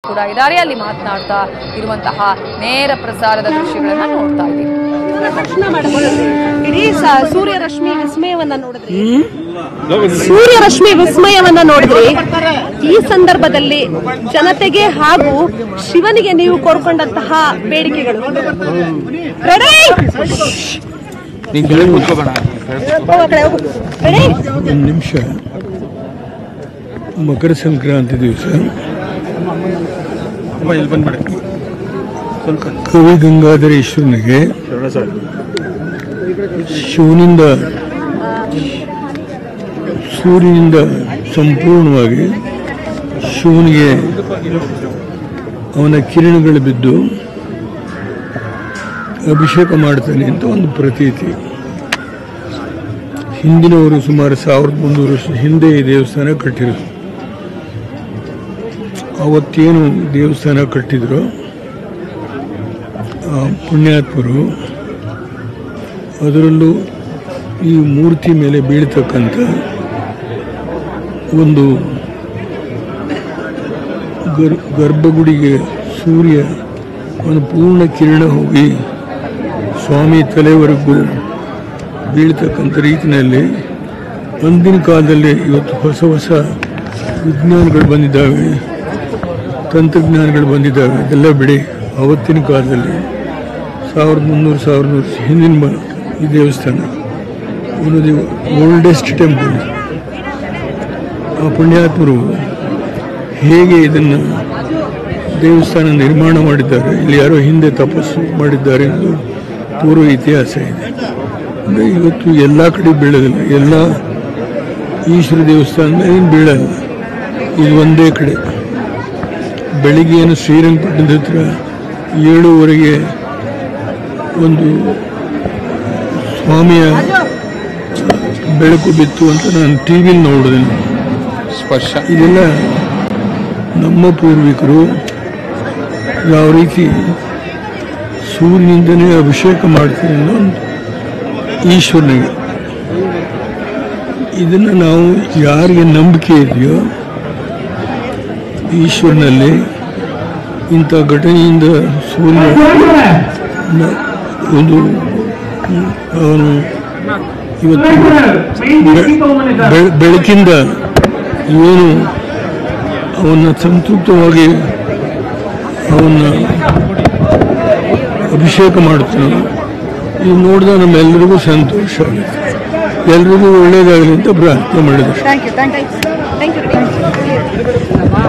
ಕೂಡ ಇದ್ದಾರೆ. ಅಲ್ಲಿ ಮಾತನಾಡ್ತಾ ಇರುವಂತಹ ನೇರ ಪ್ರಸಾರದ ದೃಶ್ಯಗಳನ್ನ ನೋಡ್ತಾ ಇದ್ದೀವಿ. ಇಡೀ ಸೂರ್ಯರಶ್ಮಿ ವಿಸ್ಮಯವನ್ನ ನೋಡಿದ್ರಿ. ಈ ಸಂದರ್ಭದಲ್ಲಿ ಜನತೆಗೆ ಹಾಗೂ ಶಿವನಿಗೆ ನೀವು ಕೋರ್ಕೊಂಡಂತಹ ಬೇಡಿಕೆಗಳು. ಒಂದು ನಿಮಿಷ. ಮಕರ ಸಂಕ್ರಾಂತಿ ದಿವಸ ಕವಿ ಗಂಗಾಧರೇಶ್ವರನಿಗೆ ಶಿವನಿಂದ ಸೂರ್ಯನಿಂದ ಸಂಪೂರ್ಣವಾಗಿ ಶಿವನಿಗೆ ಅವನ ಕಿರಣಗಳು ಬಿದ್ದು ಅಭಿಷೇಕ ಮಾಡ್ತಾನೆ ಅಂತ ಒಂದು ಪ್ರತೀತಿ. ಹಿಂದಿನವರು ಸುಮಾರು 1300 ವರ್ಷ ಹಿಂದೆ ಈ ದೇವಸ್ಥಾನ ಕಟ್ಟಿದ್ರು. ಅವತ್ತೇನು ದೇವಸ್ಥಾನ ಕಟ್ಟಿದ್ರು ಆ ಪುಣ್ಯಾತ್ಮರು, ಅದರಲ್ಲೂ ಈ ಮೂರ್ತಿ ಮೇಲೆ ಬೀಳ್ತಕ್ಕಂಥ ಒಂದು ಗರ್ಭಗುಡಿಗೆ ಸೂರ್ಯ ಒಂದು ಪೂರ್ಣ ಕಿರಣ ಹೋಗಿ ಸ್ವಾಮಿ ತಲೆವರೆಗೂ ಬೀಳ್ತಕ್ಕಂಥ ರೀತಿಯಲ್ಲಿ ಅಂದಿನ ಕಾಲದಲ್ಲಿ ಇವತ್ತು ಹೊಸ ಹೊಸ ವಿಜ್ಞಾನಗಳು ಬಂದಿದ್ದಾವೆ, ತಂತ್ರಜ್ಞಾನಗಳು ಬಂದಿದ್ದಾವೆ. ಅದೆಲ್ಲ ಬಿಡಿ, ಆವತ್ತಿನ ಕಾಲದಲ್ಲಿ 1300 ವರ್ಷ ಹಿಂದಿನ ಈ ದೇವಸ್ಥಾನ ಒಂದು ಓಲ್ಡೆಸ್ಟ್ ಟೆಂಪಲ್. ಆ ಪುಣ್ಯಾತ್ಮರು ಹೇಗೆ ಇದನ್ನು ದೇವಸ್ಥಾನ ನಿರ್ಮಾಣ ಮಾಡಿದ್ದಾರೆ, ಇಲ್ಲಿ ಯಾರೋ ಹಿಂದೆ ತಪಸ್ಸು ಮಾಡಿದ್ದಾರೆ ಅನ್ನೋದು ಪೂರ್ವ ಇತಿಹಾಸ ಇದೆ. ಅಂದರೆ ಇವತ್ತು ಎಲ್ಲ ಕಡೆ ಬೀಳೋದಿಲ್ಲ, ಎಲ್ಲ ಈಶ್ವರ ದೇವಸ್ಥಾನ ಏನು ಬೀಳಲ್ಲ. ಇದು ಒಂದೇ ಕಡೆ ಬೆಳಿಗ್ಗೆ ಏನು ಶ್ರೀರಂಗಪಟ್ಟಣದ ಹತ್ರ 7:30 ಒಂದು ಸ್ವಾಮಿಯ ಬೆಳಕು ಬಿತ್ತು ಅಂತ ನಾನು ಟಿವಿಲಿ ನೋಡಿದೆ. ಸ್ಪರ್ಶ ಇದೆಲ್ಲ ನಮ್ಮ ಪೂರ್ವಿಕರು ಯಾವ ರೀತಿ ಸೂರ್ಯನಿಂದನೇ ಅಭಿಷೇಕ ಮಾಡ್ತಾರೆ ಅನ್ನೋ ಈಶ್ವರನಿಗೆ. ಇದನ್ನು ನಾವು ಯಾರಿಗೆ ನಂಬಿಕೆ ಇದೆಯೋ ಈಶ್ವರನಲ್ಲಿ, ಇಂಥ ಘಟನೆಯಿಂದ ಸೂರ್ಯ ಒಂದು ಅವನು ಇವತ್ತು ಬೆಳಕಿಂದ ಏನು ಅವನ್ನ ಸಂತೃಪ್ತವಾಗಿ ಅವನ್ನ ಅಭಿಷೇಕ ಮಾಡ್ತಾನೆ. ಇದು ನೋಡಿದ ನಮ್ಮೆಲ್ಲರಿಗೂ ಸಂತೋಷ ಆಗುತ್ತೆ. ಎಲ್ರಿಗೂ ಒಳ್ಳೇದಾಗಲಿ ಅಂತ ಪ್ರಾರ್ಥನೆ ಮಾಡಿದ್ರು.